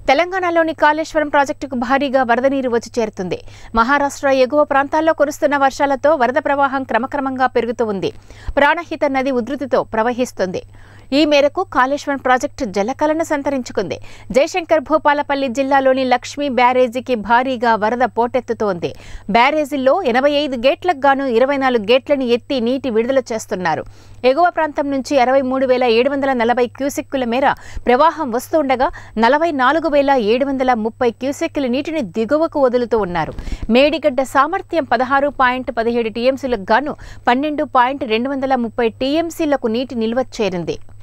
తెలంగాణలోని కాళేశ్వరం ప్రాజెక్టుకు భారీగా వరద నీరు వచ్చి చేరుతుంది. మహారాష్ట్ర ఎగువ ప్రాంతాల్లో కురుస్తున్న వర్షాలతో వరద ప్రవాహం క్రమక్రమంగా పెరుగుతూ ఉంది. ప్రాణహిత నది ఉధృతితో ప్రవహిస్తుంది. ఈ మేరకు కాళేశ్వరం ప్రాజెక్టు జలకళను సంతరించుకుంది. జయశంకర్ భూపాలపల్లి జిల్లాలోని లక్ష్మీ బ్యారేజీకి భారీగా వరద పోటెత్తుతోంది. బ్యారేజీల్లో 85 గేట్లకు గాను 24 గేట్లను ఎత్తి నీటి విడుదల చేస్తున్నారు. ఎగువ ప్రాంతం నుంచి 63,740 క్యూసెక్కుల మేర ప్రవాహం వస్తుండగా 44,730 క్యూసెక్కుల నీటిని దిగువకు వదులుతూ ఉన్నారు. మేడిగడ్డ సామర్థ్యం 16.17 టీఎంసీలకు గాను 12.230 టీఎంసీలకు నీటి నిల్వ చేరింది.